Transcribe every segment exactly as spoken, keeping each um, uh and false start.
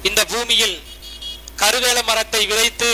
இந்த பூமியில் கருவேல மரத்தை விதைத்து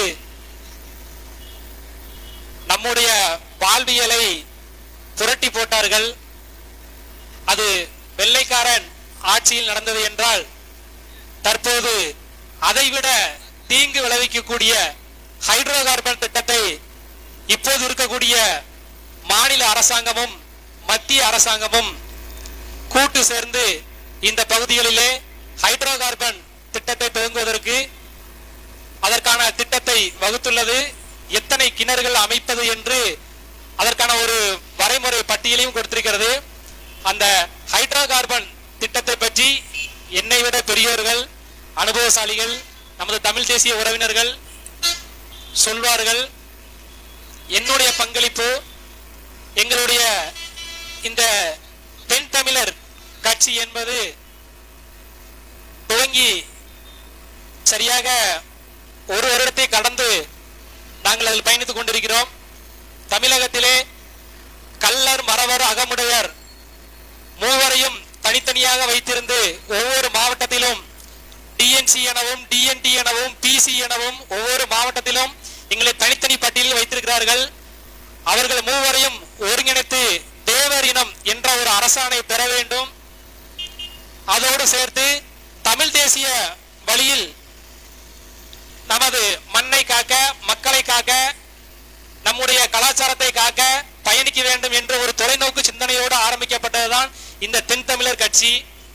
நம்முடைய வாழ்வியலை புரட்டி போட்டார்கள். அது வெள்ளைக்காரன் ஆட்சியில் நடந்தது என்றால், தற்போது அதைவிட தீங்கு விளைவிக்கக்கூடிய ஹைட்ரோ கார்பன் திட்டத்தை இப்போது இருக்கக்கூடிய மாநில அரசாங்கமும் மத்திய அரசாங்கமும் கூட்டு சேர்ந்து இந்த பகுதிகளிலே ஹைட்ரோ கார்பன் திட்டத்தை துவங்குவதற்கு அதற்கான திட்டத்தை வகுத்துள்ளது. எத்தனை கிணறுகள் அமைப்பது என்று அதற்கான ஒரு வரைமுறை பட்டியலையும் கொடுத்திருக்கிறது. அந்த ஹைட்ரோ கார்பன் திட்டத்தை பற்றி என்னை விட பெரியோர்கள், அனுபவசாலிகள், நமது தமிழ் தேசிய உறவினர்கள் சொல்வார்கள். என்னுடைய பங்களிப்பு, எங்களுடைய இந்த தென் தமிழர் கட்சி என்பது துவங்கி சரியாக ஒரு வருடத்தை கடந்து நாங்கள் அதில் பயணித்துக் கொண்டிருக்கிறோம். தமிழகத்திலே கள்ளர், மறவர், அகமுடையர் மூவரையும் தனித்தனியாக வைத்திருந்து ஒவ்வொரு மாவட்டத்திலும் டிஎன்சி எனவும் டிஎன்டி எனவும் பிசி எனவும் ஒவ்வொரு மாவட்டத்திலும் எங்களை தனித்தனி பட்டியலில் வைத்திருக்கிறார்கள். அவர்கள் மூவரையும் ஒருங்கிணைத்து தேவர் இனம் என்ற ஒரு அரசாணை பெற வேண்டும். அதோடு சேர்த்து தமிழ் தேசிய வழியில் நமது மண்ணை காக்க, மக்களை காக்க, நம்முடைய கலாச்சாரத்தை காக்க பயணிக்க வேண்டும் என்ற ஒரு தொலைநோக்கு சிந்தனையோடு ஆரம்பிக்கப்பட்டதுதான் இந்த தென் தமிழர் கட்சி.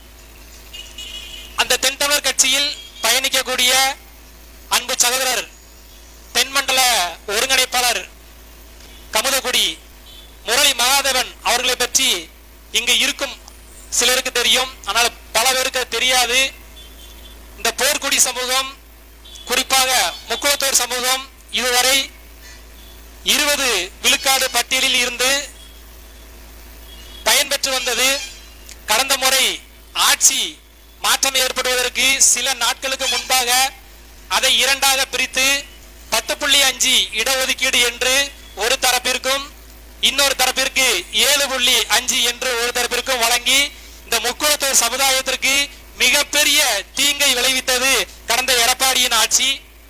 அந்த தென் தமிழர் கட்சியில் பயணிக்கக்கூடிய அன்பு சகோதரர் தென்மண்டல ஒருங்கிணைப்பாளர் கமுதகுடி முரளி மகாதேவன் அவர்களை பற்றி இங்கு இருக்கும் சிலருக்கு தெரியும், ஆனால் பல பேருக்கு தெரியாது. இந்த போர்க்குடி சமூகம், குறிப்பாக முக்குளத்தோர் சமூகம் இதுவரை இருபது விழுக்காடு பட்டியலில் இருந்து பயன்பெற்று வந்தது. கடந்த முறை ஆட்சி மாற்றம் ஏற்படுவதற்கு சில நாட்களுக்கு முன்பாக அதை இரண்டாக பிரித்து பத்து புள்ளி அஞ்சு இடஒதுக்கீடு என்று ஒரு தரப்பிற்கும், இன்னொரு தரப்பிற்கு ஏழு புள்ளி அஞ்சு என்று ஒரு தரப்பிற்கும் வழங்கி இந்த முக்குளத்தோர் சமுதாயத்திற்கு மிகப்பெரிய தீங்கை விளைவித்தது கடந்த எடப்பாடியின் ஆட்சி.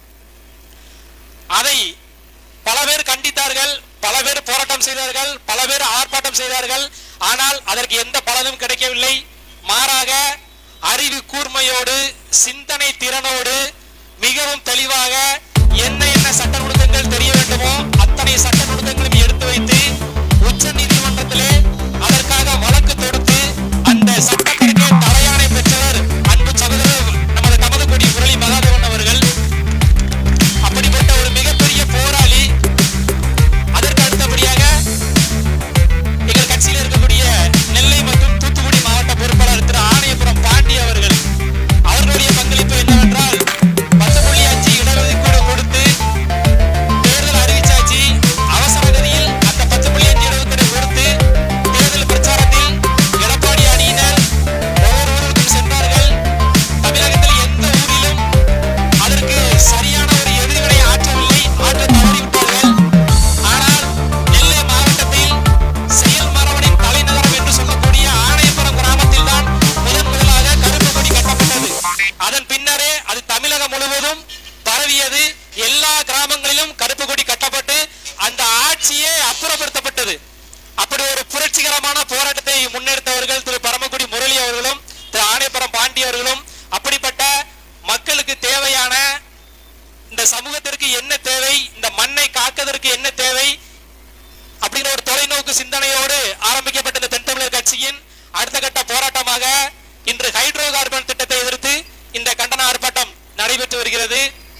அதை பல பேர் கண்டித்தார்கள், பல பேர் போராட்டம் செய்தார்கள், பல பேர் ஆர்ப்பாட்டம் செய்தார்கள். ஆனால் அதற்கு எந்த பலனும் கிடைக்கவில்லை. மாறாக அறிவு கூர்மையோடு, சிந்தனை திறனோடு மிகவும் தெளிவாக என்ன என்ன சட்ட நுணுக்கங்கள் தெரிய வேண்டுமோ அத்தனை சட்ட நுணுக்கங்களும் எடுத்து வைத்து உச்ச நீதிமன்றத்திலே அதற்காக வழக்கு தொடுத்து அந்த சட்டத்திற்கு தலையாணை பெற்றவர் அன்பு சகோதரர் நமது கமுதகுடி முரளி மகாதேவன் அவர்கள். அப்படிப்பட்ட ஒரு மிகப்பெரிய போராளி. அதற்கு அடுத்தபடியாக எங்கள் கட்சியில் இருக்கக்கூடிய நெல்லை மற்றும் தூத்துக்குடி மாவட்ட பொறுப்பாளர் திரு ஆணையபுரம் பாண்டி அவர்கள், அவர்களுடைய பங்களிப்பு என்னவென்றால் பத்து புள்ளி அஞ்சு இடஒதுக்கீடு கொடுத்து தேர்தல் அறிவிச்சாச்சு. அவசர கதியில் அந்த பத்து புள்ளி அஞ்சு இடஒதுக்கீடு கொடுத்து தேர்தல் பிரச்சாரத்தில் எடப்பாடி அணியினர் ஒவ்வொரு ஊருக்கும் சென்றார்கள். தமிழகத்தில் எந்த ஊரிலும் அதற்கு சரியான ஒரு எதிர்வினை ஆற்றவில்லை, ஆற்ற தவறிவிட்டார்கள். ஆனால் நெல்லை மாவட்டத்தில் செயல் மரவனின் தலைநகரம் என்று சொல்லக்கூடிய ஆணையபுரம் கிராமத்தில் தான் முதன் முதலாக கருப்பு கொடி கட்டப்பட்டது. அதன் பின்னரே அது தமிழகம் முழுவதும் பரவியது. எல்லா கிராமங்களிலும் கருப்பு கொடி கட்டப்பட்டு அந்த ஆட்சியே அப்புறப்படுத்தப்பட்டது. அப்படி ஒரு புரட்சிகரமான போராட்டத்தை முன்னெடுத்தவர்கள் திரு பரமக்குடி முரளி அவர்களும் திரு ஆணையபுரம் பாண்டி அவர்களும். அப்படிப்பட்ட மக்களுக்கு தேவையான இந்த சமூகத்திற்கு என்ன தேவை, இந்த மண்ணை காப்பதற்கு என்ன தேவை அப்படிங்கிற ஒரு தொலைநோக்கு சிந்தனையோடு ஆரம்பிக்கப்பட்ட இந்த தென் தமிழர் கட்சியின் அடுத்த கட்ட போராட்டமாக இன்று ஹைட்ரோ கார்பன் திட்டத்தை எதிர்த்து இந்த கண்டன ஆர்ப்பாட்டம் நடைபெற்று வருகிறது.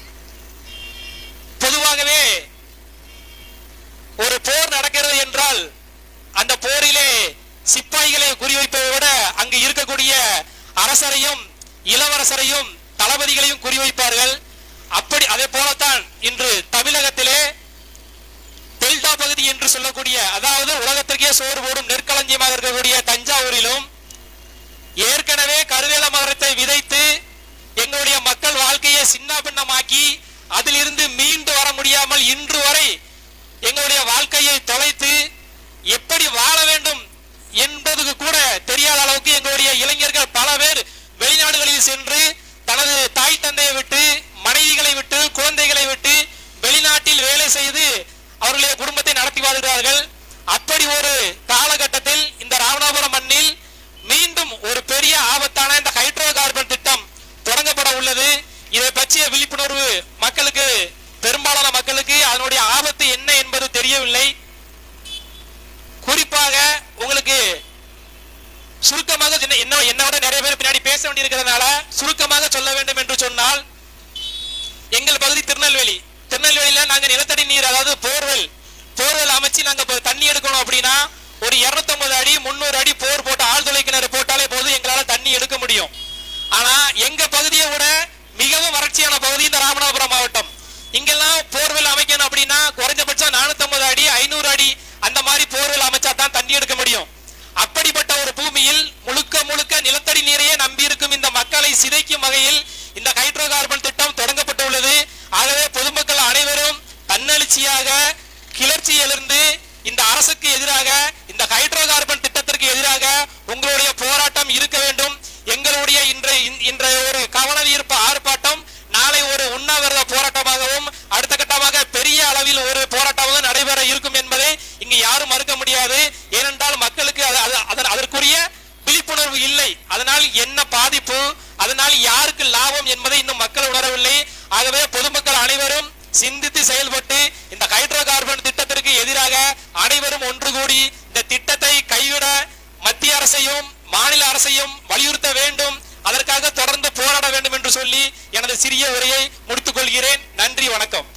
பொதுவாகவே ஒரு போர் நடக்கிறது என்றால் அந்த போரிலே சிப்பாய்களை குறிவைப்பதை விட அங்கு இருக்கக்கூடிய அரசரையும் இளவரசரையும் தளபதிகளையும் குறிவைப்பார்கள். அப்படி அதே போலத்தான் இன்று தமிழகத்திலே டெல்டா பகுதி என்று சொல்லக்கூடிய, அதாவது உலகத்திற்கே சோறு போடும் நெற்களஞ்சியமாக இருக்கக்கூடிய தஞ்சாவூரிலும் ஏற்கனவே கருவேல மரத்தை விதைத்து எங்களுடைய மக்கள் வாழ்க்கையை சின்ன பின்னமாக்கி அதிலிருந்து மீண்டு வர முடியாமல் இன்று வரை எங்களுடைய வாழ்க்கையை தொலைத்து எப்படி வாழ வேண்டும் என்பதுக்கு கூட தெரியாத அளவுக்கு எங்களுடைய இளைஞர்கள் பல பேர் வெளிநாடுகளில் சென்று தனது தாய் தந்தை தொழில் செய்து அவர்களுடைய குடும்பத்தை நடத்தி வருகிறார்கள். அப்படி ஒரு காலகட்டத்தில் இந்த ராமநாதபுரம் மண்ணில் மீண்டும் ஒரு பெரிய ஆபத்தான இந்த ஹைட்ரோ கார்பன் திட்டம் தொடங்கப்பட உள்ளது. இதை பற்றிய விழிப்புணர்வு மக்களுக்கு, பெரும்பாலான மக்களுக்கு அதனுடைய ஆபத்து என்ன என்பது தெரியவில்லை. குறிப்பாக உங்களுக்கு சுருக்கமாக என்னோட நிறைய பேர் பின்னாடி பேச வேண்டியிருக்கிறதுனால சுருக்கமாக சொல்ல வேண்டும் என்று சொன்னால், எங்கள் பகுதி திருநெல்வேலி. திருநெல்வேலியில நாங்க நிலத்தடி நீர், அதாவது போர்வெல் போர்வெல் அமைச்சு நாங்க தண்ணி எடுக்கணும் அப்படின்னா ஒரு இருநூத்தி ஐம்பது அடி முன்னூறு அடி போர் போட்டு ஆழ்துளை கிணறு போட்டாலே போதும் எங்களால தண்ணி எடுக்க முடியும். ஆனா எங்க பகுதியை விட மிகவும் வறட்சியான பகுதி இந்த ராமநாதபுரம் மாவட்டம். இங்கெல்லாம் போர்வெல் அமைக்கணும் அப்படின்னா குறைஞ்சபட்சம் நானூத்தி ஐம்பது அடி ஐநூறு அடி அந்த மாதிரி போர்வெல் அமைச்சா தான் தண்ணி எடுக்க முடியும். அப்படிப்பட்ட ஒரு பூமியில் முழுக்க முழுக்க நிலத்தடி நீரையே நம்பி இருக்கும் இந்த மக்களை சிதைக்கும் வகையில் இந்த ஹைட்ரோ கார்பன் திட்டம் தொடங்கப்பட்டுள்ளது. ஆகவே பொதுமக்கள் அனைவரும் தன்னெழுச்சியாக கிளர்ச்சியிலிருந்து இந்த அரசுக்கு எதிராக, இந்த ஹைட்ரோ கார்பன் திட்டத்திற்கு எதிராக உங்களுடைய போராட்டம் இருக்க வேண்டும். எங்களுடைய இன்றைய இன்றைய ஒரு கவன ஈர்ப்பு ஆர்ப்பாட்டம் நாளை ஒரு உண்ணாவிரத போராட்டமாகவும் அடுத்த கட்டமாக பெரிய அளவில் ஒரு போராட்டமாக நடைபெற இருக்கும் என்பதை இங்கு யாரும் மறுக்க முடியாது. ஏனென்றால் மக்களுக்கு அதற்குரிய விழிப்புணர்வு இல்லை. அதனால் என்ன பாதிப்பு, அதனால் யாருக்கு லாபம் என்பதை இன்னும் மக்கள் உணரவில்லை. ஆகவே பொதுமக்கள் அனைவரும் சிந்தித்து செயல்பட்டு இந்த ஹைட்ரோ கார்பன் திட்டத்திற்கு எதிராக அனைவரும் ஒன்று கூடி இந்த திட்டத்தை கைவிட மத்திய அரசையும் மாநில அரசையும் வலியுறுத்த வேண்டும். அதற்காக தொடர்ந்து போராட வேண்டும் என்று சொல்லி எனது சிறிய உரையை முடித்துக் கொள்கிறேன். நன்றி, வணக்கம்.